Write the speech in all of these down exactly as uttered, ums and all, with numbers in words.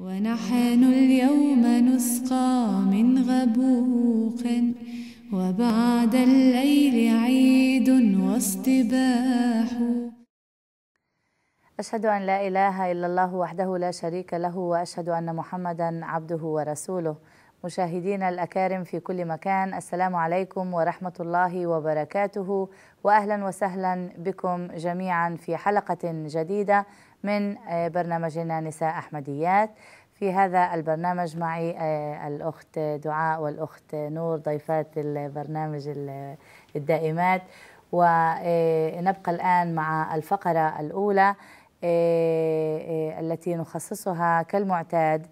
ونحن اليوم نسقى من غبوق، وبعد الليل عيد واصطباح. أشهد أن لا إله إلا الله وحده لا شريك له، وأشهد أن محمدا عبده ورسوله. مشاهدينا الأكارم في كل مكان، السلام عليكم ورحمة الله وبركاته، وأهلا وسهلا بكم جميعا في حلقة جديدة من برنامجنا نساء أحمديات. في هذا البرنامج معي الأخت دعاء والأخت نور، ضيفات البرنامج الدائمات. ونبقى الآن مع الفقرة الأولى التي نخصصها كالمعتاد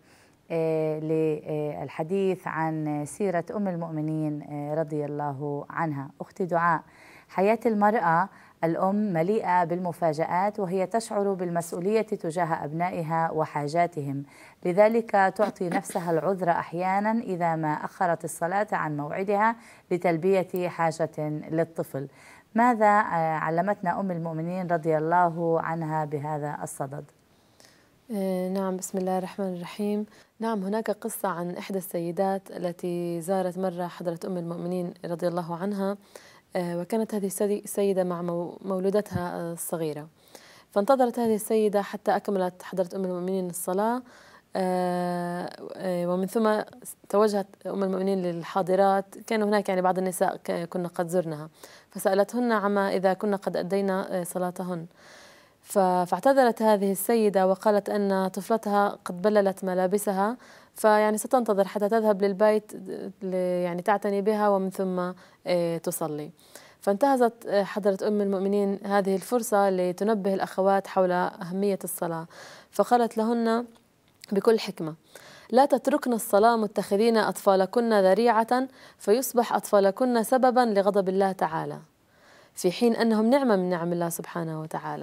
للحديث عن سيرة أم المؤمنين رضي الله عنها. أختي دعاء، حياة المرأة الأم مليئة بالمفاجآت، وهي تشعر بالمسؤولية تجاه أبنائها وحاجاتهم، لذلك تعطي نفسها العذر أحيانا إذا ما أخرت الصلاة عن موعدها لتلبية حاجة للطفل. ماذا علمتنا أم المؤمنين رضي الله عنها بهذا الصدد؟ نعم، بسم الله الرحمن الرحيم. نعم، هناك قصة عن إحدى السيدات التي زارت مرة حضرة أم المؤمنين رضي الله عنها، وكانت هذه السيدة مع مولودتها الصغيرة، فانتظرت هذه السيدة حتى أكملت حضرة أم المؤمنين الصلاة، ومن ثم توجهت أم المؤمنين للحاضرات. كان هناك يعني بعض النساء كنا قد زرنها، فسألتهن عما إذا كنا قد أدينا صلاتهن، فاعتذرت هذه السيدة وقالت أن طفلتها قد بللت ملابسها، فيعني ستنتظر حتى تذهب للبيت يعني تعتني بها ومن ثم تصلي. فانتهزت حضرة أم المؤمنين هذه الفرصة لتنبه الأخوات حول أهمية الصلاة، فقالت لهن بكل حكمة: لا تتركن الصلاة متخذين أطفالكن ذريعة فيصبح أطفالكن سببا لغضب الله تعالى، في حين أنهم نعمة من نعم الله سبحانه وتعالى.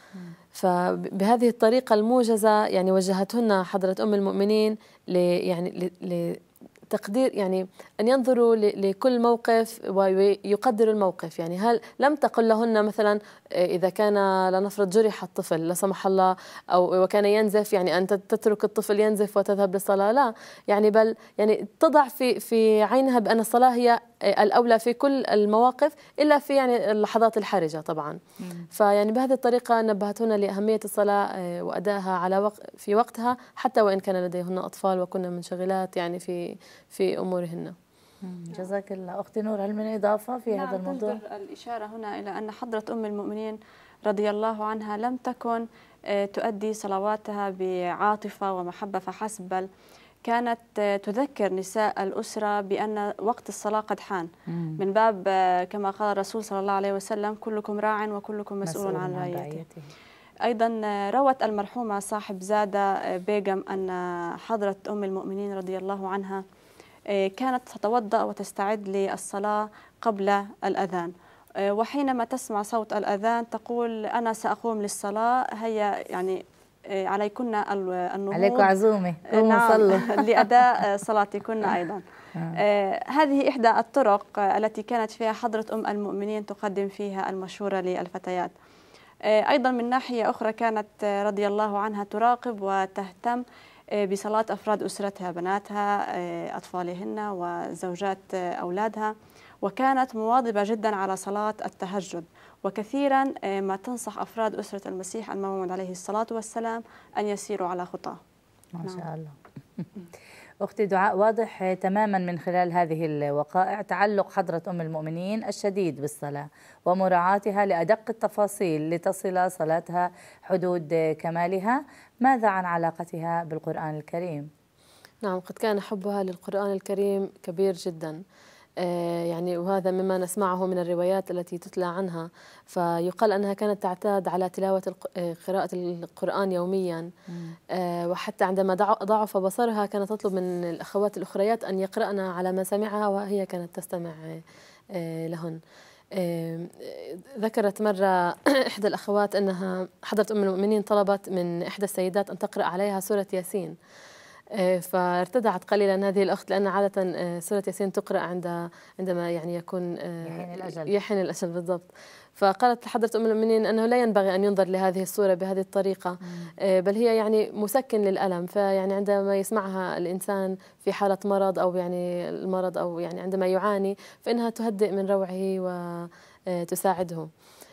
فبهذه الطريقة الموجزة يعني وجهتهن حضرة أم المؤمنين ل يعني لتقدير، يعني أن ينظروا لكل موقف ويقدروا الموقف. يعني هل لم تقل لهن مثلا إذا كان لنفرض جرح الطفل لا سمح الله أو وكان ينزف يعني أن تترك الطفل ينزف وتذهب للصلاة، لا، يعني بل يعني تضع في في عينها بأن الصلاة هي الأولى في كل المواقف إلا في يعني اللحظات الحرجة طبعا. مم. فيعني بهذه الطريقة نبهتهن لأهمية الصلاة وأدائها على وقت في وقتها، حتى وإن كان لديهن أطفال وكنا منشغلات يعني في في أمورهن. جزاك الله. أختي نور، هل من إضافة في نعم، هذا الموضوع؟ تجدر الإشارة هنا إلى أن حضرة أم المؤمنين رضي الله عنها لم تكن تؤدي صلواتها بعاطفة ومحبة فحسب، بل كانت تذكر نساء الأسرة بأن وقت الصلاة قد حان، من باب كما قال الرسول صلى الله عليه وسلم: كلكم راع وكلكم مسؤول عن رعيته. أيضا روت المرحومة صاحب زادة بيغم أن حضرة أم المؤمنين رضي الله عنها كانت تتوضأ وتستعد للصلاة قبل الأذان، وحينما تسمع صوت الأذان تقول: أنا سأقوم للصلاة، هيا يعني عليكن النهوض، عليكم عزومة، نعم، لأداء صلاتكن أيضا. آه هذه إحدى الطرق التي كانت فيها حضرة أم المؤمنين تقدم فيها المشورة للفتيات. آه أيضا من ناحية أخرى كانت رضي الله عنها تراقب وتهتم بصلاة أفراد أسرتها، بناتها، أطفالهن وزوجات أولادها، وكانت مواظبة جدا على صلاة التهجد، وكثيرا ما تنصح أفراد أسرة المسيح الموعود عليه الصلاة والسلام أن يسيروا على خطاه. ما شاء نعم. الله. أختي دعاء، واضح تماما من خلال هذه الوقائع تعلق حضرة أم المؤمنين الشديد بالصلاة ومراعاتها لأدق التفاصيل لتصل صلاتها حدود كمالها. ماذا عن علاقتها بالقرآن الكريم؟ نعم، قد كان حبها للقرآن الكريم كبير جدا، يعني وهذا مما نسمعه من الروايات التي تتلى عنها، فيقال أنها كانت تعتاد على تلاوة قراءة القرآن يوميا، وحتى عندما ضعف بصرها كانت تطلب من الأخوات الأخريات أن يقرأن على ما سمعها وهي كانت تستمع لهن. ذكرت مرة إحدى الأخوات أنها حضرة أم المؤمنين طلبت من إحدى السيدات أن تقرأ عليها سورة ياسين، فارتدعت قليلا هذه الأخت، لأن عادة سورة ياسين تقرأ عند عندما يعني يكون يحين الأجل يحين الأجل بالضبط. فقالت لحضرة أم المؤمنين أنه لا ينبغي أن ينظر لهذه الصورة بهذه الطريقة، بل هي يعني مسكن للألم. فيعني عندما يسمعها الإنسان في حالة مرض أو يعني المرض أو يعني عندما يعاني، فإنها تهدئ من روعه وتساعده.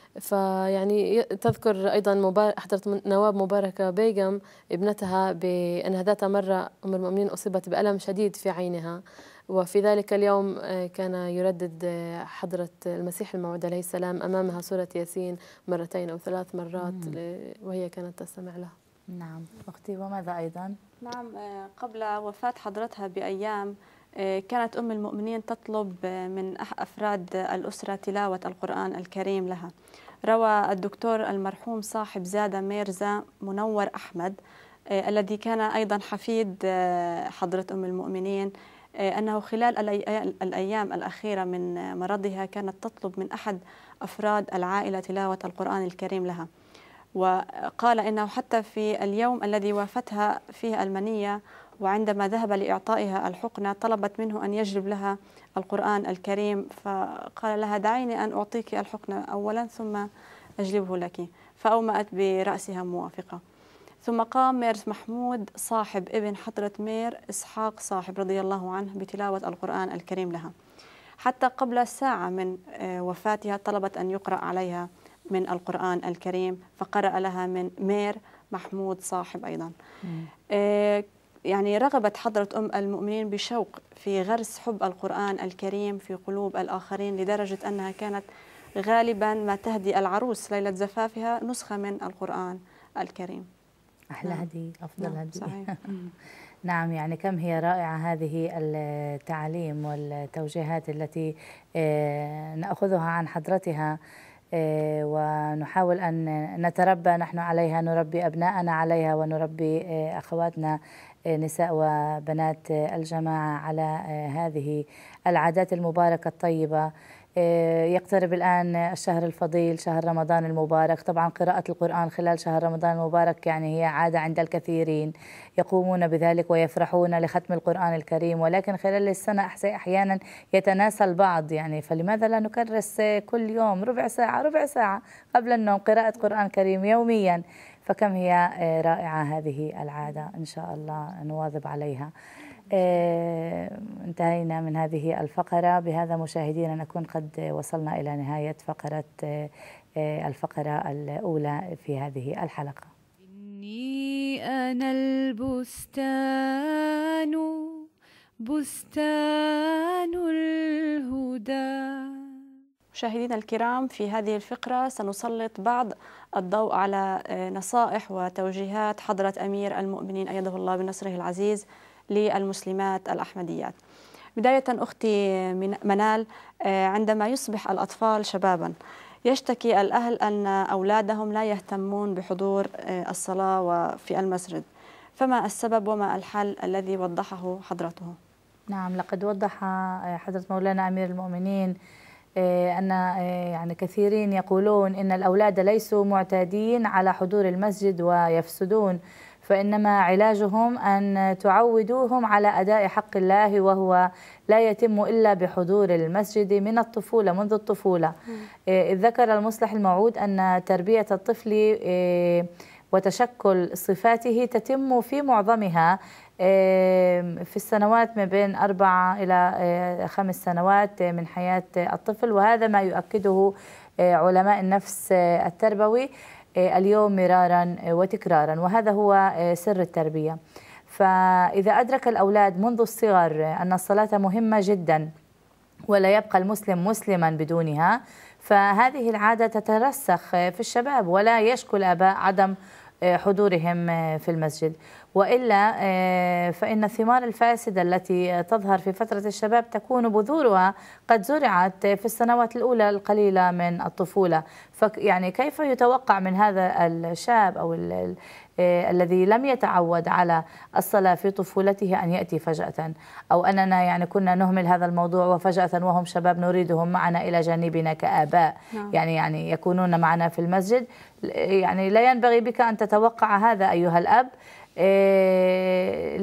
فيعني تذكر أيضا حضرة نواب مباركة بيغم ابنتها بأنها ذات مرة أم المؤمنين أصيبت بألم شديد في عينها، وفي ذلك اليوم كان يردد حضرة المسيح الموعود عليه السلام أمامها سورة ياسين مرتين أو ثلاث مرات وهي كانت تستمع لها. نعم أختي، وماذا أيضا؟ نعم، قبل وفاة حضرتها بأيام كانت أم المؤمنين تطلب من أفراد الأسرة تلاوة القرآن الكريم لها. روى الدكتور المرحوم صاحب زادة ميرزا منور أحمد الذي كان أيضا حفيد حضرة أم المؤمنين أنه خلال الأيام الأخيرة من مرضها كانت تطلب من أحد أفراد العائلة تلاوة القرآن الكريم لها، وقال إنه حتى في اليوم الذي وافتها فيه المنية وعندما ذهب لإعطائها الحقنة طلبت منه أن يجلب لها القرآن الكريم، فقال لها دعيني أن أعطيك الحقنة أولا ثم أجلبه لك، فأومأت برأسها موافقة. ثم قام مير محمود صاحب ابن حضرة مير إسحاق صاحب رضي الله عنه بتلاوة القرآن الكريم لها. حتى قبل ساعة من وفاتها طلبت أن يقرأ عليها من القرآن الكريم، فقرأ لها من مير محمود صاحب أيضا. آه يعني رغبت حضرة أم المؤمنين بشوق في غرس حب القرآن الكريم في قلوب الآخرين، لدرجة أنها كانت غالبا ما تهدي العروس ليلة زفافها نسخة من القرآن الكريم. أحلى نعم. هدية، أفضل نعم. هدية. صحيح. نعم، يعني كم هي رائعة هذه التعاليم والتوجيهات التي نأخذها عن حضرتها، ونحاول أن نتربى نحن عليها، نربي أبناءنا عليها ونربي أخواتنا نساء وبنات الجماعة على هذه العادات المباركة الطيبة. يقترب الآن الشهر الفضيل، شهر رمضان المبارك. طبعا قراءة القرآن خلال شهر رمضان المبارك يعني هي عادة عند الكثيرين، يقومون بذلك ويفرحون لختم القرآن الكريم، ولكن خلال السنة أحيانا يتناسى البعض، يعني فلماذا لا نكرس كل يوم ربع ساعة ربع ساعة قبل النوم قراءة قرآن كريم يوميا؟ فكم هي رائعة هذه العادة، إن شاء الله نواظب عليها. آه، انتهينا من هذه الفقرة. بهذا مشاهدينا نكون قد وصلنا إلى نهاية فقرة آه، الفقرة الأولى في هذه الحلقة. إني أنا البستان بستان الهدى. مشاهدينا الكرام، في هذه الفقرة سنسلط بعض الضوء على نصائح وتوجيهات حضرة أمير المؤمنين أيده الله بنصره العزيز للمسلمات الأحمديات. بداية أختي منال، عندما يصبح الأطفال شبابا يشتكي الأهل أن أولادهم لا يهتمون بحضور الصلاة وفي المسجد، فما السبب وما الحل الذي وضحه حضرته؟ نعم، لقد وضح حضرة مولانا أمير المؤمنين أن يعني كثيرين يقولون إن الأولاد ليسوا معتادين على حضور المسجد ويفسدون، فإنما علاجهم أن تعودوهم على أداء حق الله، وهو لا يتم إلا بحضور المسجد من الطفولة، منذ الطفولة. إذ ذكر المصلح الموعود أن تربية الطفل وتشكل صفاته تتم في معظمها في السنوات ما بين أربعة إلى خمس سنوات من حياة الطفل، وهذا ما يؤكده علماء النفس التربوي اليوم مرارا وتكرارا، وهذا هو سر التربية. فإذا أدرك الأولاد منذ الصغر أن الصلاة مهمة جدا ولا يبقى المسلم مسلما بدونها، فهذه العادة تترسخ في الشباب، ولا يشكو الآباء عدم حضورهم في المسجد. وإلا فإن الثمار الفاسدة التي تظهر في فترة الشباب تكون بذورها قد زرعت في السنوات الأولى القليلة من الطفولة. يعني كيف يتوقع من هذا الشاب أو الذي لم يتعود على الصلاة في طفولته أن يأتي فجأة، أو أننا يعني كنا نهمل هذا الموضوع وفجأة وهم شباب نريدهم معنا إلى جانبنا كآباء، يعني يعني يكونون معنا في المسجد. يعني لا ينبغي بك أن تتوقع هذا أيها الأب،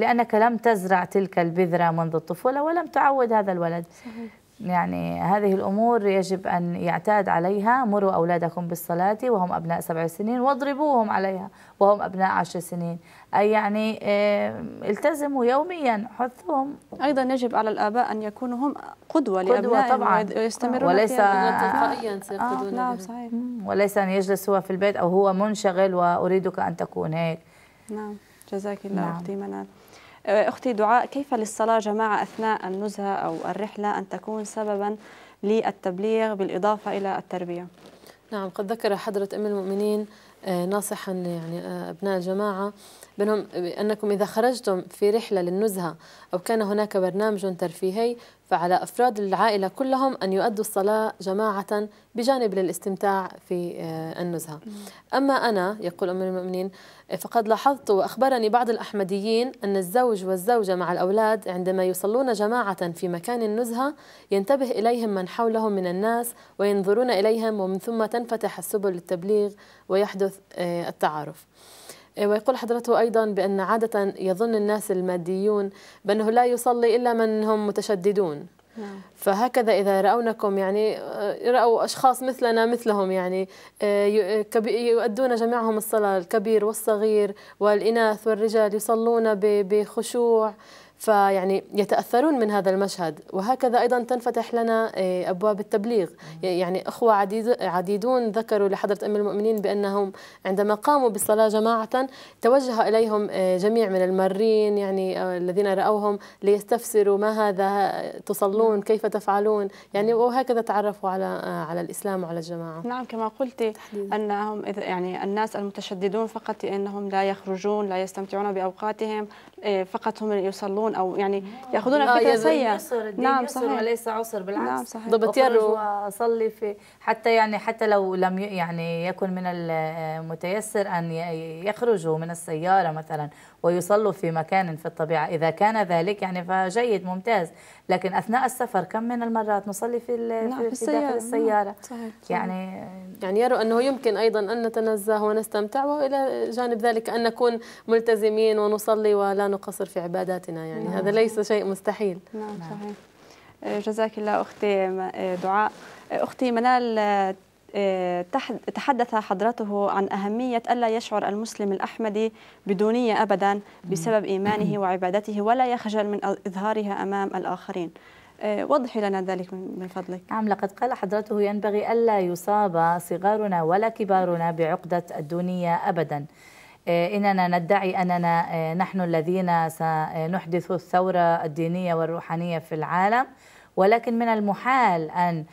لأنك لم تزرع تلك البذرة منذ الطفولة ولم تعود هذا الولد. صحيح. يعني هذه الأمور يجب أن يعتاد عليها. مروا أولادكم بالصلاة وهم أبناء سبع سنين واضربوهم عليها وهم أبناء عشر سنين، أي يعني التزموا يوميا، حثهم. أيضا يجب على الآباء أن يكونوا هم قدوة, قدوة لأبنائهم طبعا، ويستمرون وليس تلقائيا سيقتدون. نعم صحيح. وليس أن يجلس هو في البيت أو هو منشغل وأريدك أن تكون هيك. نعم جزاك الله. نعم. أختي منال. أختي دعاء، كيف للصلاة جماعة أثناء النزهة أو الرحلة أن تكون سببا للتبليغ بالإضافة إلى التربية؟ نعم، قد ذكر حضرة أم المؤمنين ناصحا يعني أبناء الجماعة بأنهم أنكم إذا خرجتم في رحلة للنزهة أو كان هناك برنامج ترفيهي فعلى أفراد العائلة كلهم أن يؤدوا الصلاة جماعة بجانب للاستمتاع في النزهة. أما أنا، يقول أم المؤمنين، فقد لاحظت وأخبرني بعض الأحمديين أن الزوج والزوجة مع الأولاد عندما يصلون جماعة في مكان النزهة ينتبه إليهم من حولهم من الناس وينظرون إليهم، ومن ثم تنفتح السبل للتبليغ ويحدث التعارف. ويقول حضرته أيضا بأن عادة يظن الناس الماديون بأنه لا يصلي إلا من هم متشددون. نعم. فهكذا إذا رأونكم يعني رأوا أشخاص مثلنا مثلهم يعني يؤدون جميعهم الصلاة، الكبير والصغير والإناث والرجال يصلون بخشوع، فيعني يتأثرون من هذا المشهد. وهكذا أيضا تنفتح لنا أبواب التبليغ. يعني أخوة عديد عديدون ذكروا لحضرة أم المؤمنين بأنهم عندما قاموا بالصلاة جماعة توجه إليهم جميع من المارين يعني الذين رأوهم ليستفسروا ما هذا تصلون، كيف تفعلون، يعني وهكذا تعرفوا على على الإسلام وعلى الجماعة. نعم، كما قلت أنهم يعني الناس المتشددون فقط أنهم لا يخرجون، لا يستمتعون بأوقاتهم، فقط هم يصلون أو يعني يأخذون آه فكرة سيئة. نعم صحيح، وليس عصر، بالعكس. نعم صحيح. ضبط وأصلي في حتى يعني حتى لو لم يعني يكن من المتيسر أن يخرجوا من السيارة مثلا ويصلوا في مكان في الطبيعة، إذا كان ذلك يعني فجيد ممتاز. لكن أثناء السفر كم من المرات نصلي في نعم في, في داخل السيارة. صحيح. صحيح. يعني يعني يروا أنه يمكن أيضا أن نتنزه ونستمتع، وإلى جانب ذلك أن نكون ملتزمين ونصلي ولا نقصر في عباداتنا، يعني نعم. هذا ليس شيء مستحيل. نعم صحيح. جزاك الله أختي دعاء. أختي منال، تحدث حضرته عن أهمية ألا يشعر المسلم الأحمدي بدونية أبدا بسبب إيمانه وعبادته ولا يخجل من إظهارها أمام الآخرين. وضحي لنا ذلك من فضلك. نعم، لقد قال حضرته ينبغي ألا يصاب صغارنا ولا كبارنا بعقدة الدونية أبدا. إننا ندعي أننا نحن الذين سنحدث الثورة الدينية والروحانية في العالم، ولكن من المحال أن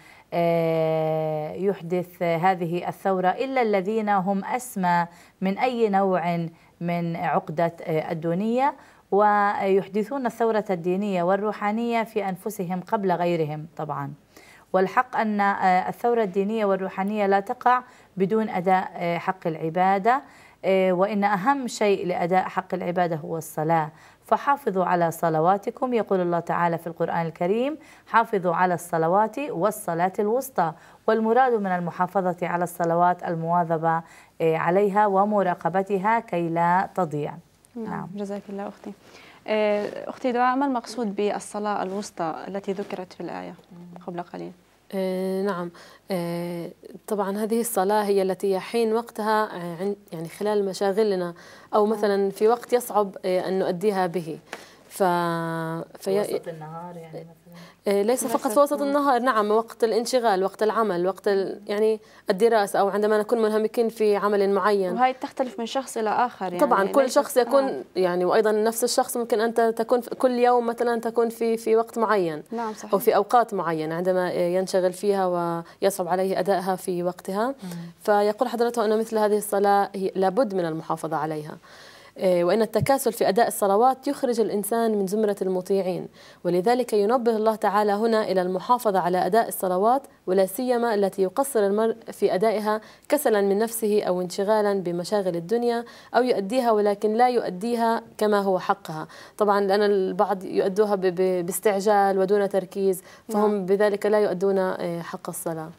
يحدث هذه الثورة إلا الذين هم أسمى من أي نوع من عقدة الدونية، ويحدثون الثورة الدينية والروحانية في أنفسهم قبل غيرهم طبعا. والحق أن الثورة الدينية والروحانية لا تقع بدون أداء حق العبادة، وإن أهم شيء لأداء حق العبادة هو الصلاة. فحافظوا على صلواتكم، يقول الله تعالى في القرآن الكريم: حافظوا على الصلوات والصلاة الوسطى. والمراد من المحافظة على الصلوات المواظبة عليها ومراقبتها كي لا تضيع. نعم, نعم. جزاك الله أختي. أختي دعاء، ما المقصود بالصلاة الوسطى التي ذكرت في الآية قبل قليل؟ آه نعم، آه طبعا هذه الصلاة هي التي يحين وقتها آه يعني خلال مشاغلنا أو مثلا في وقت يصعب آه أن نؤديها به. ف... في وسط النهار يعني مثلا؟ آه ليس فقط في وسط النهار، نعم، وقت الانشغال، وقت العمل، وقت ال... يعني الدراسة، أو عندما نكون منهمكين في عمل معين. وهي تختلف من شخص إلى آخر يعني. طبعا كل شخص يكون آه. يعني، وأيضا نفس الشخص ممكن أنت تكون كل يوم مثلا تكون في في وقت معين. نعم صحيح. أو في أوقات معينة عندما ينشغل فيها ويصعب عليه أدائها في وقتها. مم. فيقول حضرته أن مثل هذه الصلاة هي لابد من المحافظة عليها، وإن التكاسل في أداء الصلوات يخرج الإنسان من زمرة المطيعين، ولذلك ينبه الله تعالى هنا إلى المحافظة على أداء الصلوات، ولا سيما التي يقصر المرء في أدائها كسلا من نفسه أو انشغالا بمشاغل الدنيا، أو يؤديها ولكن لا يؤديها كما هو حقها. طبعا لأن البعض يؤدوها باستعجال ودون تركيز، فهم بذلك لا يؤدون حق الصلاة.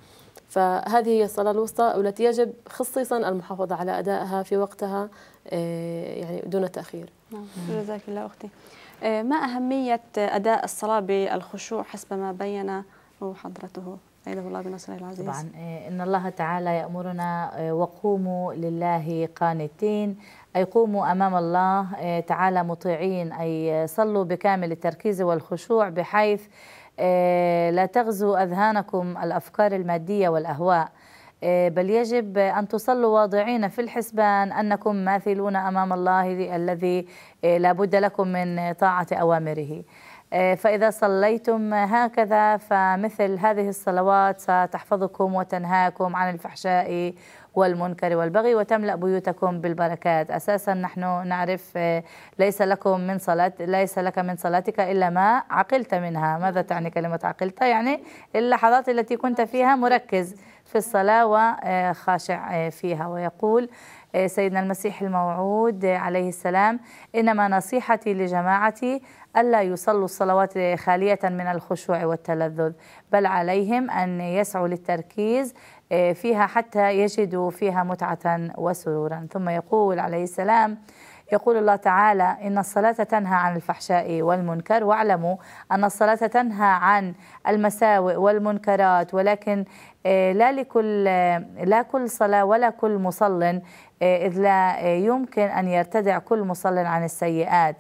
فهذه هي الصلاة الوسطى والتي يجب خصيصا المحافظة على أدائها في وقتها يعني دون تأخير. نعم. جزاك الله أختي. ما أهمية أداء الصلاة بالخشوع حسب ما بينه حضرته أيده الله بنصره العزيز؟ طبعا إن الله تعالى يأمرنا وقوموا لله قانتين، أي قوموا أمام الله تعالى مطيعين، أي صلوا بكامل التركيز والخشوع بحيث لا تغزو أذهانكم الأفكار المادية والأهواء، بل يجب أن تصلوا واضعين في الحسبان أنكم ماثلون أمام الله الذي لا بد لكم من طاعة أوامره. فإذا صليتم هكذا فمثل هذه الصلوات ستحفظكم وتنهاكم عن الفحشاء والمنكر والبغي وتملأ بيوتكم بالبركات. أساسا نحن نعرف ليس لكم من صلاة ليس لك من صلاتك إلا ما عقلت منها. ماذا تعني كلمة عقلت؟ يعني اللحظات التي كنت فيها مركز في الصلاة وخاشع فيها. ويقول سيدنا المسيح الموعود عليه السلام: إنما نصيحتي لجماعتي ألا يصلوا الصلوات خالية من الخشوع والتلذذ، بل عليهم أن يسعوا للتركيز فيها حتى يجدوا فيها متعة وسرورا. ثم يقول عليه السلام: يقول الله تعالى: إن الصلاة تنهى عن الفحشاء والمنكر، واعلموا أن الصلاة تنهى عن المساوئ والمنكرات، ولكن لا لكل لا كل صلاة ولا كل مصل، إذ لا يمكن أن يرتدع كل مصل عن السيئات،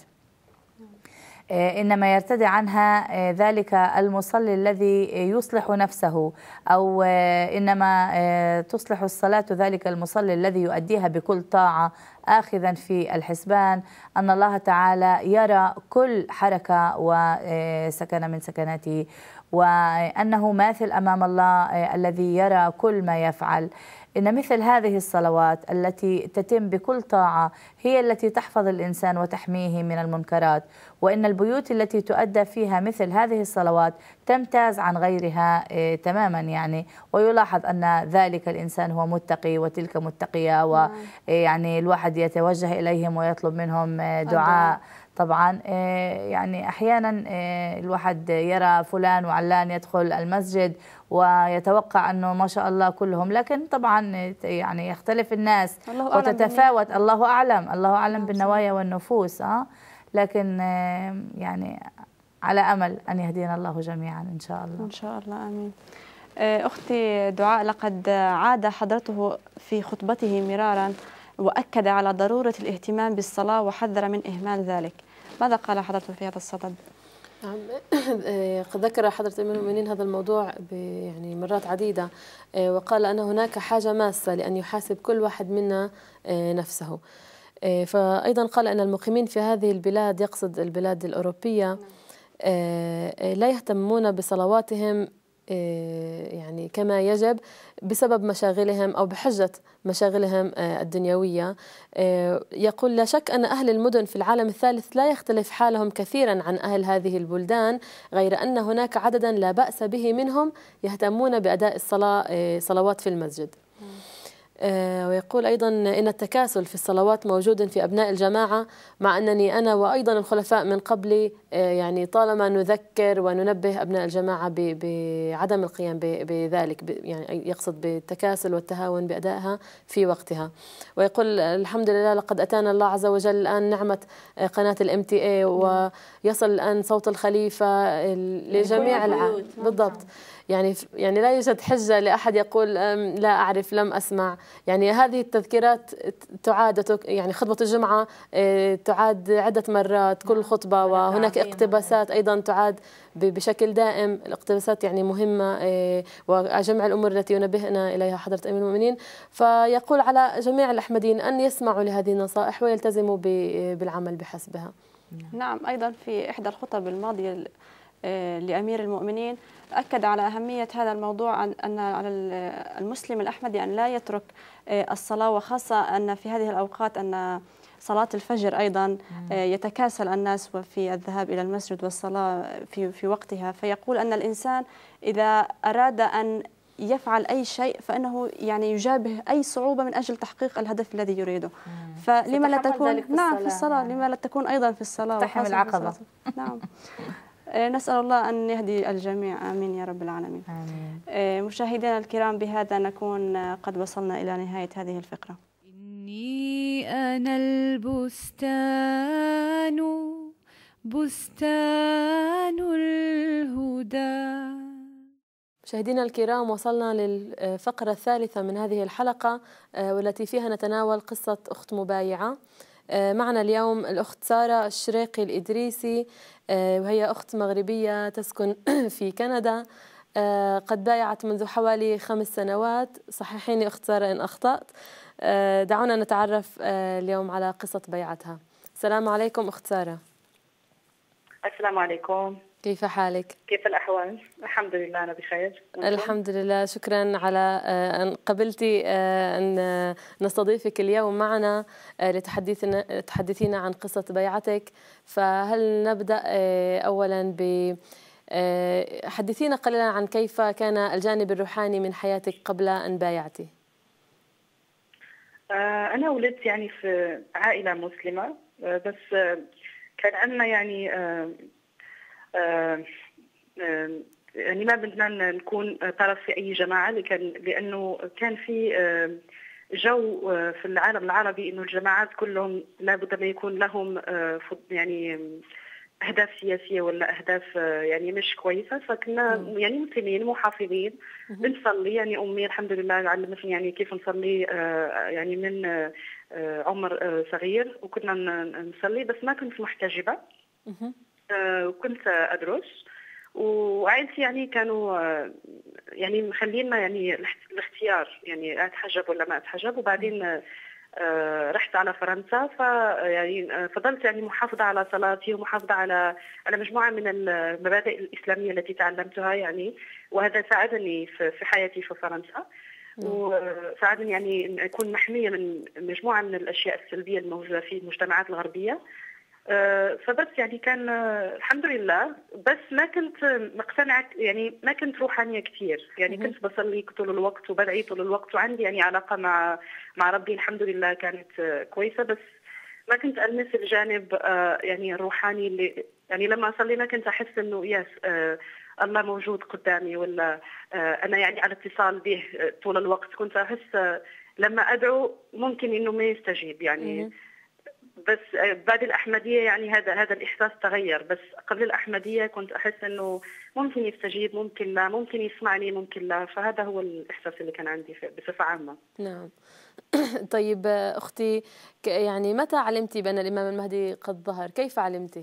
إنما يرتدع عنها ذلك المصلي الذي يصلح نفسه، أو إنما تصلح الصلاة ذلك المصلي الذي يؤديها بكل طاعة، آخذا في الحسبان أن الله تعالى يرى كل حركة وسكن من سكناته، وأنه ماثل أمام الله الذي يرى كل ما يفعل. إن مثل هذه الصلوات التي تتم بكل طاعة هي التي تحفظ الإنسان وتحميه من المنكرات، وإن البيوت التي تؤدى فيها مثل هذه الصلوات تمتاز عن غيرها تماما يعني، ويلاحظ أن ذلك الإنسان هو متقي وتلك متقية، ويعني الواحد يتوجه إليهم ويطلب منهم دعاء. طبعا يعني أحيانا الواحد يرى فلان وعلان يدخل المسجد ويتوقع أنه ما شاء الله كلهم، لكن طبعا يعني يختلف الناس وتتفاوت. الله أعلم الله أعلم بالنوايا والنفوس، أه لكن يعني على أمل أن يهدينا الله جميعا إن شاء الله. إن شاء الله آمين. أختي دعاء، لقد عاد حضرته في خطبته مرارا وأكد على ضرورة الاهتمام بالصلاة وحذر من إهمال ذلك، ماذا قال حضرته في هذا الصدد؟ نعم، قد ذكر حضرة أمير المؤمنين هذا الموضوع يعني مرات عديدة، وقال أن هناك حاجة ماسة لأن يحاسب كل واحد منا نفسه. فأيضا قال أن المقيمين في هذه البلاد، يقصد البلاد الأوروبية، لا يهتمون بصلواتهم يعني كما يجب بسبب مشاغلهم أو بحجة مشاغلهم الدنيوية. يقول: لا شك أن أهل المدن في العالم الثالث لا يختلف حالهم كثيرا عن أهل هذه البلدان، غير أن هناك عددا لا بأس به منهم يهتمون بأداء الصلاة صلوات في المسجد. ويقول أيضا: إن التكاسل في الصلوات موجود في أبناء الجماعة، مع أنني أنا وأيضا الخلفاء من قبلي يعني طالما نذكر وننبه أبناء الجماعة بعدم القيام بذلك، يعني يقصد بالتكاسل والتهاون بأدائها في وقتها. ويقول: الحمد لله لقد أتانا الله عز وجل الآن نعمة قناة الام تي اي، ويصل الآن صوت الخليفة لجميع العالم. بالضبط، يعني يعني لا يوجد حجة لأحد يقول لا أعرف لم أسمع. يعني هذه التذكيرات تعاد، يعني خطبة الجمعة تعاد عدة مرات كل خطبة، وهناك اقتباسات أيضا تعاد بشكل دائم. الاقتباسات يعني مهمة، وجمع الأمور التي ينبهنا إليها حضرة أمير المؤمنين. فيقول على جميع الأحمدين أن يسمعوا لهذه النصائح ويلتزموا بالعمل بحسبها. نعم، أيضا في إحدى الخطب الماضية لأمير المؤمنين أكد على أهمية هذا الموضوع، أن على المسلم الأحمدي أن لا يترك الصلاة، وخاصة أن في هذه الأوقات أن صلاة الفجر أيضا يتكاسل الناس في الذهاب إلى المسجد والصلاة في في وقتها. فيقول أن الإنسان إذا أراد أن يفعل أي شيء فإنه يعني يجابه أي صعوبة من أجل تحقيق الهدف الذي يريده. فلما لا تكون نعم في الصلاة، لما لا تكون أيضا في الصلاة تحمل العقبة. نعم. نسأل الله أن يهدي الجميع، آمين يا رب العالمين. آمين. مشاهدينا الكرام، بهذا نكون قد وصلنا إلى نهاية هذه الفقرة. إني أنا البستان بستان الهدى. مشاهدينا الكرام، وصلنا للفقرة الثالثة من هذه الحلقة والتي فيها نتناول قصة أخت مبايعة. معنا اليوم الأخت سارة الشريقي الإدريسي، وهي أخت مغربية تسكن في كندا، قد بايعت منذ حوالي خمس سنوات. صححيني أخت سارة إن أخطأت. دعونا نتعرف اليوم على قصة بيعتها. السلام عليكم أخت سارة. السلام عليكم، كيف حالك؟ كيف الأحوال؟ الحمد لله أنا بخير. الحمد لله، شكرا على أن قبلتي أن نستضيفك اليوم معنا لتحدثنا تحدثينا عن قصة بيعتك. فهل نبدأ أولا ب حدثينا قليلا عن كيف كان الجانب الروحاني من حياتك قبل أن بايعتي؟ أنا ولدت يعني في عائلة مسلمة، بس كان عندنا يعني آه آه يعني ما بدنا نكون طرف في أي جماعة، لكن لأنه كان في آه جو في العالم العربي إنه الجماعات كلهم لابد أن يكون لهم آه يعني أهداف سياسية ولا أهداف آه يعني مش كويسة. فكنا يعني مسلمين محافظين بنصلي، يعني أمي الحمد لله علمتني يعني كيف نصلي آه يعني من آه عمر آه صغير، وكنا نصلي، بس ما كنت محتجبة. وكنت أدرس، وعائلتي يعني كانوا يعني مخلينا يعني الاختيار، يعني أتحجب ولا ما أتحجب. وبعدين رحت على فرنسا، ف يعني فضلت يعني محافظة على صلاتي ومحافظة على على مجموعة من المبادئ الإسلامية التي تعلمتها يعني، وهذا ساعدني في حياتي في فرنسا، وساعدني يعني أن أكون محمية من مجموعة من الأشياء السلبية الموجودة في المجتمعات الغربية. فبس يعني كان الحمد لله، بس ما كنت مقتنعة، يعني ما كنت روحانية كثير، يعني كنت بصلي طول الوقت وبدعي طول الوقت، وعندي يعني علاقة مع مع ربي الحمد لله كانت كويسة، بس ما كنت ألمس الجانب يعني الروحاني اللي يعني لما صلينا كنت أحس إنه يس الله موجود قدامي، ولا أنا يعني على اتصال به طول الوقت. كنت أحس لما أدعو ممكن إنه ما يستجيب يعني، بس بعد الأحمدية يعني هذا هذا الإحساس تغير. بس قبل الأحمدية كنت أحس إنه ممكن يستجيب، ممكن لا، ممكن يسمعني، ممكن لا. فهذا هو الإحساس اللي كان عندي بصفة عامة. نعم. طيب أختي، يعني متى علمتي بأن الإمام المهدي قد ظهر؟ كيف علمتي؟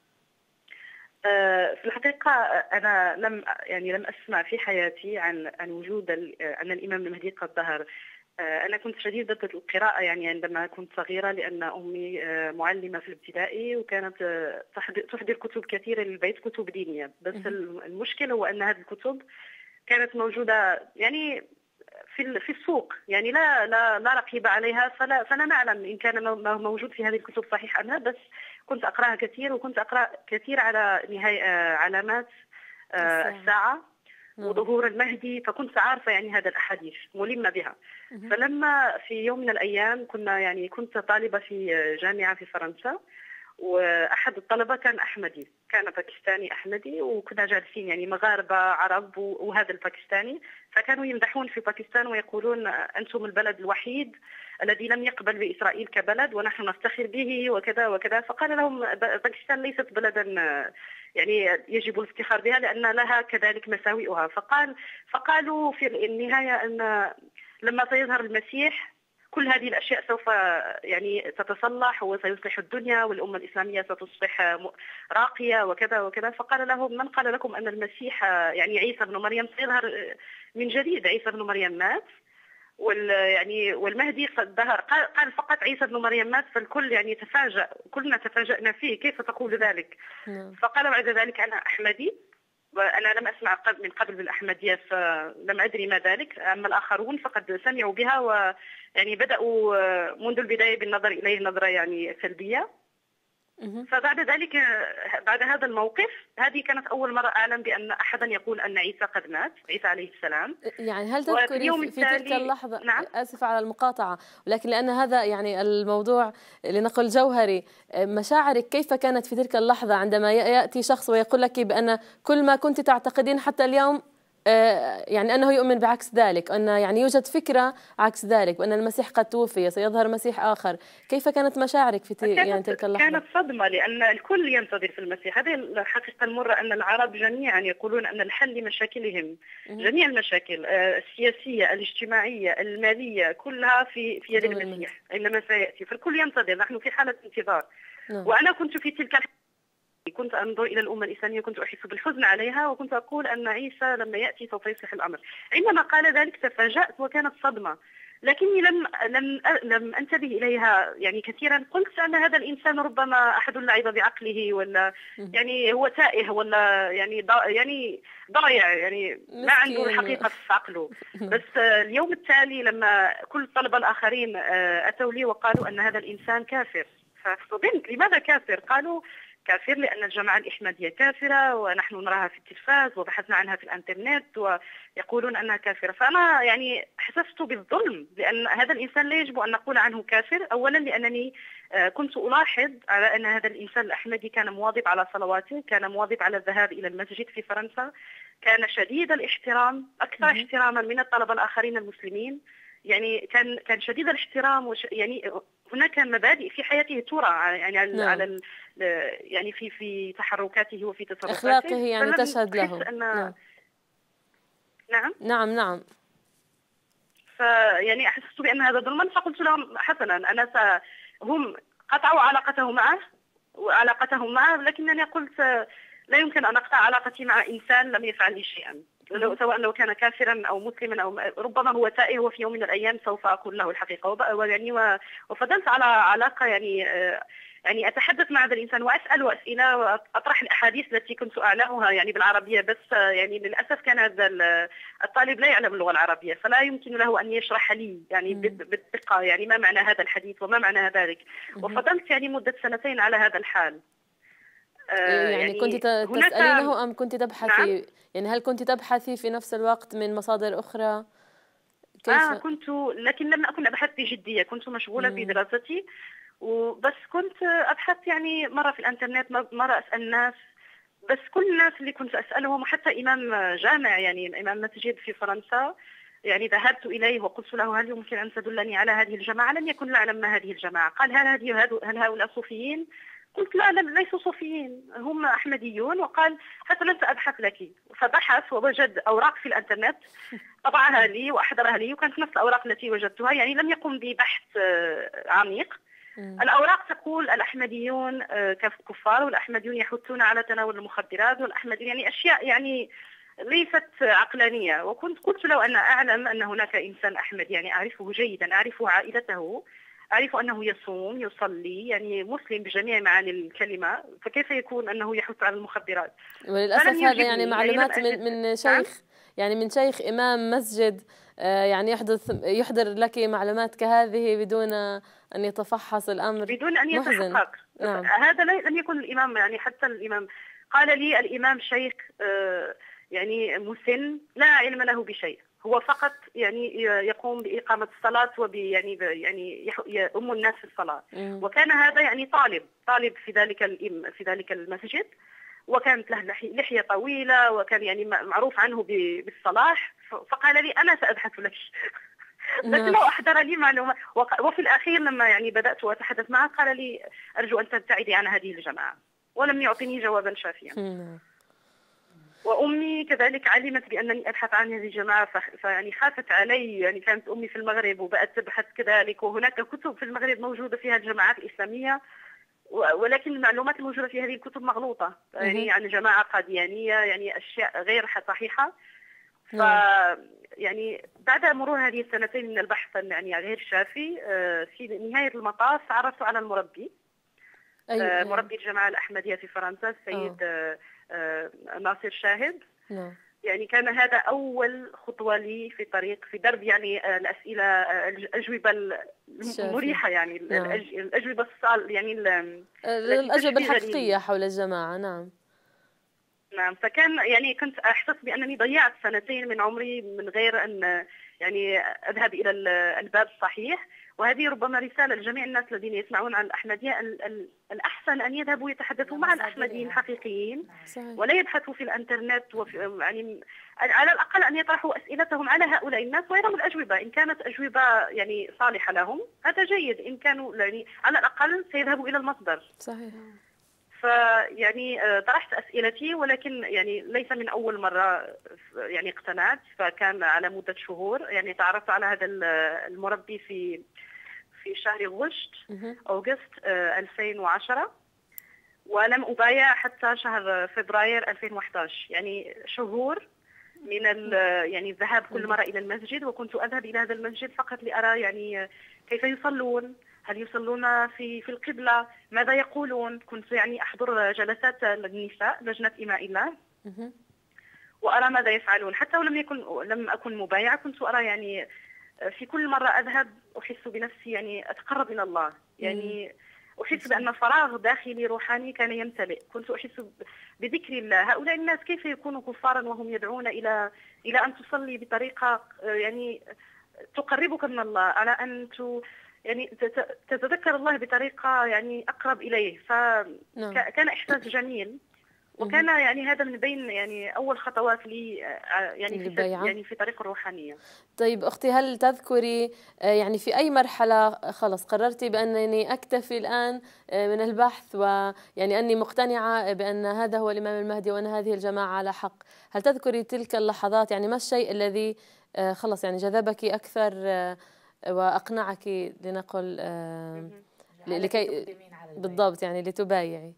في الحقيقة أنا لم يعني لم أسمع في حياتي عن عن وجود أن الإمام المهدي قد ظهر. أنا كنت شديدة القراءة يعني عندما كنت صغيرة، لأن أمي معلمة في الابتدائي، وكانت تحضر كتب كثيرة للبيت، كتب دينية. بس المشكلة هو أن هذه الكتب كانت موجودة يعني في في السوق، يعني لا لا لا رقيب عليها، فلا فلا نعلم إن كان موجود في هذه الكتب صحيح أم لا. بس كنت أقرأها كثير، وكنت أقرأ كثير على نهاية علامات الساعة وظهور المهدي، فكنت عارفة يعني هذا الأحاديث ملمة بها. فلما في يوم من الأيام كنا يعني كنت طالبة في جامعة في فرنسا، وأحد الطلبة كان أحمدي، كان باكستاني أحمدي، وكنا جالسين يعني مغاربة عرب وهذا الباكستاني، فكانوا يمدحون في باكستان ويقولون أنتم البلد الوحيد الذي لم يقبل بإسرائيل كبلد، ونحن نفتخر به وكذا وكذا. فقال لهم باكستان ليست بلدا يعني يجب الافتخار بها، لأن لها كذلك مساوئها. فقال فقالوا في النهاية أن لما سيظهر المسيح كل هذه الأشياء سوف يعني تتصلح، وسيصلح الدنيا، والأمة الإسلامية ستصبح راقية وكذا وكذا. فقال لهم من قال لكم أن المسيح يعني عيسى بن مريم سيظهر من جديد؟ عيسى بن مريم مات، وال يعني والمهدي قد ظهر. قال فقط عيسى بن مريم مات، فالكل يعني تفاجأ، كلنا تفاجأنا فيه، كيف تقول ذلك؟ فقال بعد ذلك أنا أحمدي، وأنا لم أسمع من قبل بالأحمدية، فلم أدري ما ذلك. أما الآخرون فقد سمعوا بها، ويعني بدأوا منذ البداية بالنظر إليه نظرة يعني سلبية. فبعد ذلك بعد هذا الموقف هذه كانت أول مرة أعلم بأن أحدا يقول أن عيسى قد مات، عيسى عليه السلام. يعني هل تذكري في, في تلك اللحظة؟ نعم؟ آسفة على المقاطعة، ولكن لأن هذا يعني الموضوع لنقل جوهري، مشاعرك كيف كانت في تلك اللحظة عندما يأتي شخص ويقول لك بأن كل ما كنت تعتقدين حتى اليوم يعني أنه يؤمن بعكس ذلك، أن يعني يوجد فكرة عكس ذلك، وأن المسيح قد توفي سيظهر مسيح آخر؟ كيف كانت مشاعرك في يعني تلك اللحظة؟ كانت صدمة، لأن الكل ينتظر في المسيح. هذه الحقيقة المرة أن العرب جميعا يقولون أن الحل لمشاكلهم، جميع المشاكل السياسية الاجتماعية المالية كلها في في يد المسيح إنما سيأتي، فالكل ينتظر، نحن في حالة انتظار. وأنا كنت في تلك كنت أنظر إلى الأمة الإسلامية، كنت أحس بالحزن عليها، وكنت أقول أن عيسى لما يأتي سوف يصلح الأمر. عندما قال ذلك تفاجأت وكانت صدمة، لكني لم لم لم أنتبه إليها يعني كثيرا. قلت أن هذا الإنسان ربما أحد لعب بعقله، ولا يعني هو تائه، ولا يعني يعني ضايع، يعني ما عنده الحقيقة في عقله. بس اليوم التالي لما كل الطلبة الآخرين أتوا لي وقالوا أن هذا الإنسان كافر، فصدمت. لماذا كافر؟ قالوا كافر لأن الجماعة الإحمدية كافرة، ونحن نراها في التلفاز وبحثنا عنها في الانترنت ويقولون أنها كافرة. فأنا يعني حسست بالظلم، لأن هذا الإنسان لا يجب أن نقول عنه كافر. أولا لأنني كنت ألاحظ على أن هذا الإنسان الأحمدي كان مواظب على صلواته، كان مواظب على الذهاب إلى المسجد في فرنسا، كان شديد الاحترام، أكثر احتراما من الطلبة الآخرين المسلمين. يعني كان كان شديد الاحترام، وش يعني هناك مبادئ في حياته ترى يعني على, نعم. على يعني في في تحركاته وفي تصرفاته، أخلاقه يعني تشهد له. نعم. نعم نعم نعم فيعني أحسست بأن هذا ظلما، فقلت لهم حسنا أنا س... هم قطعوا علاقته معه وعلاقتهم معه، لكنني قلت لا يمكن أن أقطع علاقتي مع إنسان لم يفعل لي شيئا، سواء لو كان كافرا أو مسلما أو ربما هو تائه، وفي يوم من الأيام سوف أقول له الحقيقة. ويعني وفضلت على علاقة يعني يعني أتحدث مع هذا الإنسان وأسأله أسئلة وأطرح الأحاديث التي كنت أعلمها يعني بالعربية، بس يعني للأسف كان هذا الطالب لا يعلم اللغة العربية، فلا يمكن له أن يشرح لي يعني بالدقة يعني ما معنى هذا الحديث وما معنى ذلك. وفضلت يعني مدة سنتين على هذا الحال. يعني, يعني كنت تسألينه أم كنت تبحثي؟ نعم؟ يعني هل كنت تبحثي في نفس الوقت من مصادر أخرى؟ كيف؟ آه كنت، لكن لم أكن أبحث بجدية، كنت مشغولة في دراستي، وبس كنت أبحث يعني مرة في الانترنت، مرة أسأل الناس، بس كل الناس اللي كنت أسألهم، وحتى إمام جامع يعني إمام مسجد في فرنسا يعني ذهبت إليه وقلت له هل يمكن أن تدلني على هذه الجماعة؟ لم يكن يعلم ما هذه الجماعة. قال هل هذه هل هؤلاء صوفيين؟ قلت لا ليسوا صوفيين، هم أحمديون. وقال حسنا سأبحث لك. فبحث ووجد أوراق في الانترنت، طبعها لي وأحضرها لي، وكانت نفس الأوراق التي وجدتها، يعني لم يقم ببحث عميق. الأوراق تقول الأحمديون كفار، والأحمديون يحثون على تناول المخدرات، والأحمديون يعني أشياء يعني ليست عقلانية. وكنت قلت له أن أعلم أن هناك إنسان أحمد يعني أعرفه جيدا، أعرف عائلته، أعرف أنه يصوم يصلي يعني مسلم بجميع معاني الكلمة، فكيف يكون أنه يحث على المخدرات؟ وللأسف هذا يعني معلومات من من شيخ يعني من شيخ إمام مسجد يعني يحدث يحضر لك معلومات كهذه بدون أن يتفحص الأمر، بدون أن يتحقق. نعم. هذا لم يكن الإمام يعني حتى الإمام قال لي الإمام شيخ يعني مسن لا علم له بشيء، هو فقط يعني يقوم بإقامة الصلاة وب يعني يعني يؤم الناس في الصلاة. مم. وكان هذا يعني طالب طالب في ذلك في ذلك المسجد، وكانت له لحية طويلة، وكان يعني معروف عنه بالصلاح. فقال لي أنا سأبحث لك بس لو أحضر لي معلومة. وفي الأخير لما يعني بدأت أتحدث معه قال لي أرجو أن تبتعدي عن هذه الجماعة، ولم يعطيني جوابا شافيا. مم. وأمي كذلك علمت بأنني أبحث عن هذه الجماعة، فيعني خافت علي. يعني كانت أمي في المغرب وبقت تبحث كذلك، وهناك كتب في المغرب موجودة فيها الجماعات الإسلامية، ولكن المعلومات الموجودة في هذه الكتب مغلوطة، يعني عن جماعة قاديانية، يعني أشياء غير صحيحة. ف يعني بعد مرور هذه السنتين من البحث يعني غير شافي، في نهاية المطاف تعرفت على المربي، مربي الجماعة الأحمدية في فرنسا، السيد ناصر شاهد. نعم. يعني كان هذا أول خطوة لي في طريق في درب يعني الأسئلة الأجوبة المريحة يعني نعم. الأجوبة الصال يعني الأجوبة الحقيقية حول الجماعة. نعم نعم. فكان يعني كنت أحسس بأنني ضيعت سنتين من عمري من غير أن يعني أذهب إلى الباب الصحيح. وهذه ربما رسالة لجميع الناس الذين يسمعون عن الأحمدية، الأحسن أن يذهبوا يتحدثوا مع الأحمديين الحقيقيين ولا يبحثوا في الإنترنت، وفي يعني على الأقل أن يطرحوا أسئلتهم على هؤلاء الناس ويروا الأجوبة. إن كانت أجوبة يعني صالحة لهم هذا جيد، إن كانوا يعني على الأقل سيذهبوا إلى المصدر. صحيح. فيعني طرحت أسئلتي، ولكن يعني ليس من أول مرة يعني اقتنعت. فكان على مدة شهور يعني تعرفت على هذا المربي في في شهر غشت أوغست ألفين وعشرة، ولم أبايع حتى شهر فبراير ألفين وأحد عشر. يعني شهور من يعني الذهاب كل مرة إلى المسجد، وكنت أذهب إلى هذا المسجد فقط لأرى يعني كيف يصلون، هل يصلون في في القبلة، ماذا يقولون. كنت يعني أحضر جلسات النساء لجنة إماء الله وأرى ماذا يفعلون. حتى ولم يكن لم أكن مبايعة كنت أرى يعني في كل مرة أذهب أحس بنفسي يعني أتقرب إلى الله، يعني أحس بأن فراغ داخلي روحاني كان يمتلئ. كنت أحس بذكر الله. هؤلاء الناس كيف يكونوا كفارا وهم يدعون إلى إلى أن تصلي بطريقة يعني تقربك من الله، على أن يعني تتذكر الله بطريقة يعني أقرب إليه. فكان إحساس جميل، وكان يعني هذا من بين يعني أول خطوات لي يعني في يعني في طريق الروحانية. طيب أختي، هل تذكري يعني في أي مرحلة خلص قررتي بأنني أكتفي الآن من البحث، ويعني أني مقتنعة بأن هذا هو الإمام المهدي وأن هذه الجماعة على حق؟ هل تذكري تلك اللحظات؟ يعني ما الشيء الذي خلص يعني جذبك أكثر وأقنعك لنقل لكي بالضبط يعني لتبايعي؟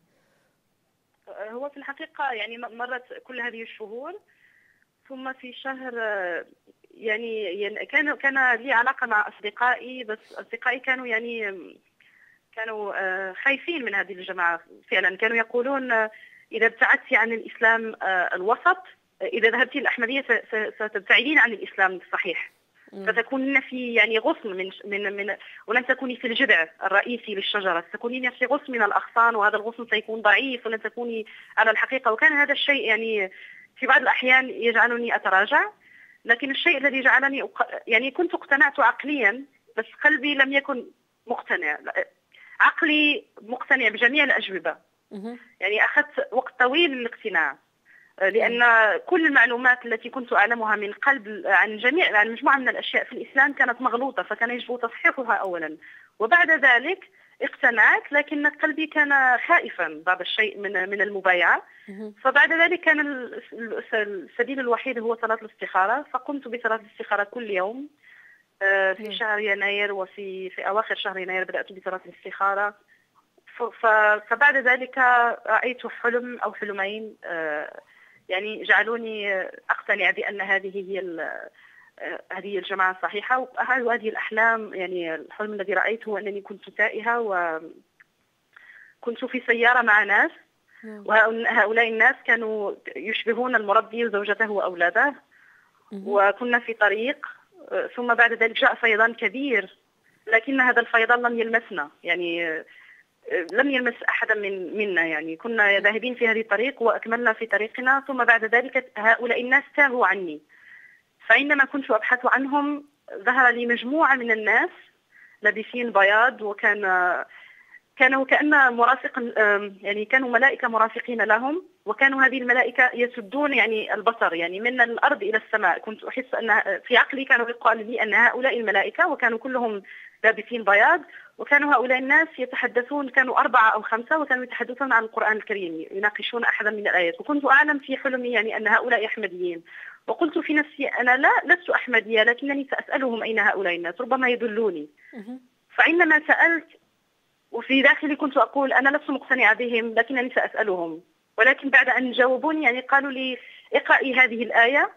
هو في الحقيقة يعني مرت كل هذه الشهور، ثم في شهر يعني كان كان لي علاقة مع أصدقائي، بس أصدقائي كانوا يعني كانوا خايفين من هذه الجماعة فعلا. كانوا يقولون إذا ابتعدتي عن الإسلام الوسط، إذا ذهبتي الأحمدية ستبتعدين عن الإسلام الصحيح، فتكونين في يعني غصن من من من ولن تكوني في الجذع الرئيسي للشجرة، ستكونين في غصن من الأغصان، وهذا الغصن سيكون ضعيف ولن تكوني على الحقيقة. وكان هذا الشيء يعني في بعض الأحيان يجعلني أتراجع، لكن الشيء الذي جعلني أق... يعني كنت اقتنعت عقليا، بس قلبي لم يكن مقتنع. عقلي مقتنع بجميع الأجوبة، يعني أخذت وقت طويل للاقتناع، لأن كل المعلومات التي كنت أعلمها من قلب عن جميع عن مجموعة من الأشياء في الإسلام كانت مغلوطة، فكان يجب تصحيحها أولا، وبعد ذلك اقتنعت، لكن قلبي كان خائفا بعض الشيء من من المبايعة. فبعد ذلك كان السبيل الوحيد هو صلاة الاستخارة، فقمت بصلاة الاستخارة كل يوم في شهر يناير، وفي في أواخر شهر يناير بدأت بصلاة الاستخارة. فبعد ذلك رأيت حلم أو حلمين يعني جعلوني أقتنع بأن هذه هي هذه الجماعة الصحيحة. وهذه الأحلام يعني الحلم الذي رأيته أنني كنت تائهة وكنت في سيارة مع ناس، وهؤلاء الناس كانوا يشبهون المربي وزوجته وأولاده، وكنا في طريق. ثم بعد ذلك جاء فيضان كبير، لكن هذا الفيضان لم يلمسنا، يعني لم يلمس أحدا من منا، يعني كنا ذاهبين في هذه الطريق وأكملنا في طريقنا. ثم بعد ذلك هؤلاء الناس تاهوا عني، فعندما كنت أبحث عنهم ظهر لي مجموعة من الناس لابسين بياض، وكان كانوا كأن مرافق يعني كانوا ملائكة مرافقين لهم، وكانوا هذه الملائكة يسدون يعني البصر يعني من الأرض إلى السماء. كنت أحس أن في عقلي كانوا يقال لي أن هؤلاء الملائكة، وكانوا كلهم لابسين بياض، وكانوا هؤلاء الناس يتحدثون، كانوا أربعة أو خمسة، وكانوا يتحدثون عن القرآن الكريم، يناقشون أحدا من الآيات. وكنت أعلم في حلمي يعني أن هؤلاء أحمديين، وقلت في نفسي أنا لا لست أحمدية، لكنني سأسألهم أين هؤلاء الناس، ربما يدلوني. فعندما سألت وفي داخلي كنت أقول أنا لست مقتنعة بهم، لكنني سأسألهم. ولكن بعد أن جاوبوني يعني قالوا لي اقرأي هذه الآية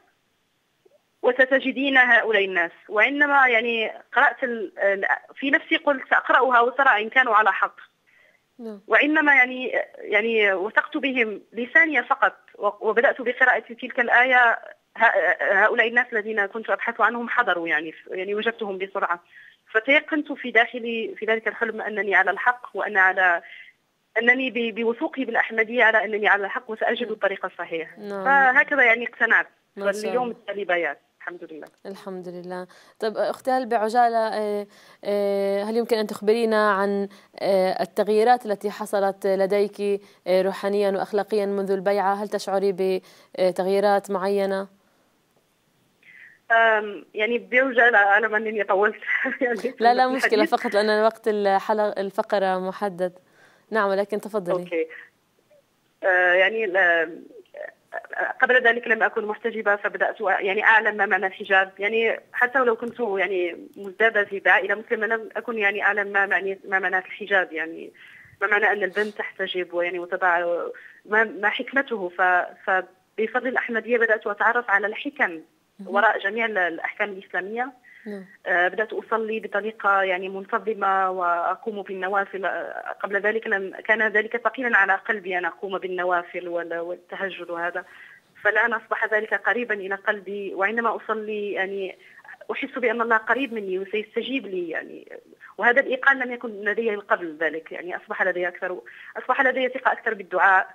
وستجدين هؤلاء الناس. وعندما يعني قرأت في نفسي قلت سأقرأها وترى إن كانوا على حق. وإنما يعني يعني وثقت بهم لثانية فقط، وبدأت بقراءة تلك الآية. هؤلاء الناس الذين كنت أبحث عنهم حضروا، يعني يعني وجدتهم بسرعة، فتيقنت في داخلي في ذلك الحلم أنني على الحق، وأن على أنني بوثوقي بالأحمدية على أنني على الحق وسأجد الطريق الصحيح. نعم. فهكذا يعني اقتنعت، واليوم التالي بيات الحمد لله. الحمد لله. طيب أختي هل بعجالة هل يمكن أن تخبرينا عن التغييرات التي حصلت لديك روحانيا وأخلاقيا منذ البيعة؟ هل تشعري بتغييرات معينة؟ يعني بعجالة، أعلم أنني طولت يعني لا لا مشكلة، فقط لأن وقت الحلقة الفقرة محدد. نعم ولكن تفضلي. أوكي. آه يعني قبل ذلك لم أكن محتجبة، فبدأت يعني أعلم ما معنى الحجاب، يعني حتى ولو كنت يعني مزدادة في عائلة مسلمة لم أكن يعني أعلم ما معنى ما معنى الحجاب، يعني ما معنى أن البنت تحتجب ويعني وتضع ما, ما حكمته. فبفضل الأحمدية بدأت أتعرف على الحكم وراء جميع الأحكام الإسلامية. آه بدأت أصلي بطريقة يعني منتظمة وأقوم بالنوافل. قبل ذلك لم كان ذلك ثقيلا على قلبي أن أقوم بالنوافل والتهجد وهذا، فالآن أصبح ذلك قريبا إلى قلبي، وعندما أصلي يعني أحس بأن الله قريب مني وسيستجيب لي يعني. وهذا الإيقان لم يكن لدي من قبل ذلك، يعني أصبح لدي أكثر أصبح لدي ثقة أكثر بالدعاء،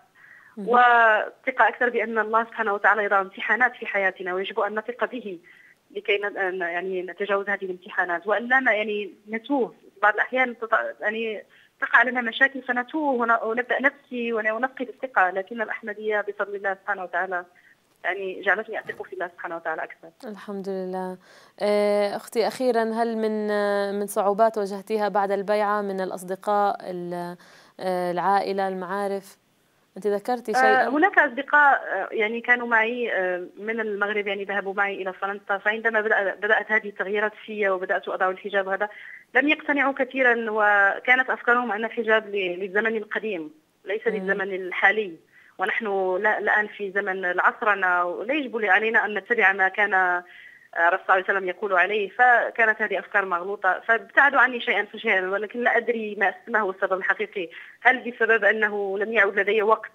وثقة أكثر بأن الله سبحانه وتعالى يضع امتحانات في حياتنا ويجب أن نثق به لكي يعني نتجاوز هذه الامتحانات، وأن لا يعني نتوه. بعض الأحيان يعني تقع لنا مشاكل فنتوه ونبدأ نبكي ونفقد الثقة، لكن الأحمدية بفضل الله سبحانه وتعالى يعني جعلتني أثق في الله سبحانه وتعالى أكثر. الحمد لله. أختي أخيرا، هل من من صعوبات واجهتيها بعد البيعة من الأصدقاء، العائلة، المعارف؟ أنت ذكرتي شيئا. هناك أصدقاء يعني كانوا معي من المغرب، يعني ذهبوا معي إلى فرنسا، فعندما بدأت هذه التغييرات في وبدأت أضع الحجاب هذا لم يقتنعوا كثيرا، وكانت أفكارهم أن الحجاب للزمن القديم ليس للزمن الحالي، ونحن الآن في زمن العصرنة ولا يجب علينا أن نتبع ما كان الرسول صلى الله عليه وسلم يقول عليه. فكانت هذه أفكار مغلوطة، فابتعدوا عني شيئا فشيئا، ولكن لا أدري ما هو السبب الحقيقي. هل بسبب أنه لم يعد لدي وقت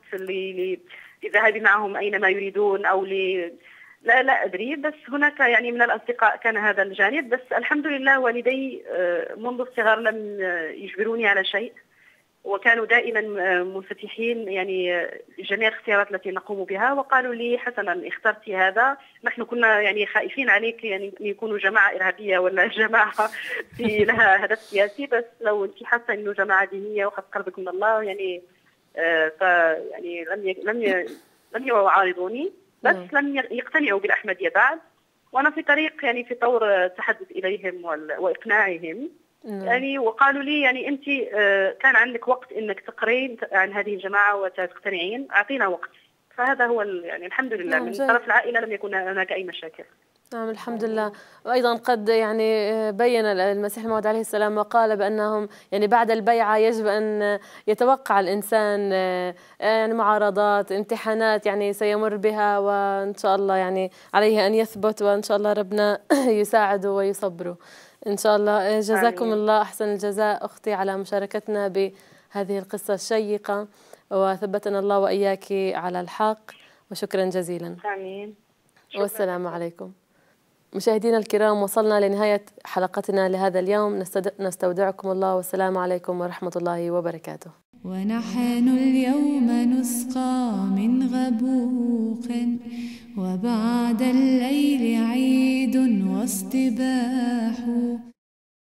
للذهاب معهم أينما يريدون، أو ل... لا لا أدري. بس هناك يعني من الأصدقاء كان هذا الجانب، بس الحمد لله والدي منذ الصغر لم يجبروني على شيء، وكانوا دائما منفتحين يعني جميع الاختيارات التي نقوم بها، وقالوا لي حسنا اخترتي هذا. نحن كنا يعني خائفين عليك يعني أن يكونوا جماعة إرهابية ولا جماعة في لها هدف سياسي، بس لو أنت حاسة إنه جماعة دينية وخذ قلبك من الله يعني آه ف يعني لم ي... لم ي... لم يعارضوني، بس لم يقتنعوا بالأحمدية بعد، وأنا في طريق يعني في طور التحدث إليهم وإقناعهم. يعني وقالوا لي يعني أنت كان عندك وقت إنك تقرين عن هذه الجماعة وتقتنعين، أعطينا وقت. فهذا هو يعني الحمد لله من طرف العائلة لم يكن هناك أي مشاكل. نعم الحمد لله. وأيضا قد يعني بين المسيح الموعود عليه السلام وقال بأنهم يعني بعد البيعة يجب أن يتوقع الإنسان يعني معارضات، امتحانات يعني سيمر بها، وإن شاء الله يعني عليه أن يثبت، وإن شاء الله ربنا يساعده ويصبره إن شاء الله. جزاكم آمين. الله أحسن الجزاء أختي على مشاركتنا بهذه القصة الشيقة، وثبتنا الله وإياك على الحق، وشكرا جزيلا. آمين. والسلام عليكم. مشاهدينا الكرام، وصلنا لنهاية حلقتنا لهذا اليوم، نستودعكم الله، والسلام عليكم ورحمة الله وبركاته. ونحن اليوم نسقى من غبوق، وبعد الليل عيد واصطباح.